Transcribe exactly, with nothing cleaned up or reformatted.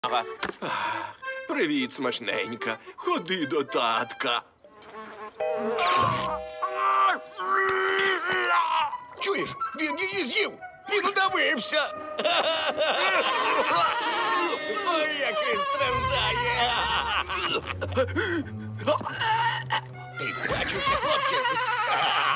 Привіт, смачненька. Ходи до татка. Чуєш, він її з'їв. Він удавився. Ой, як він страждає. Ти бачив це, хлопче?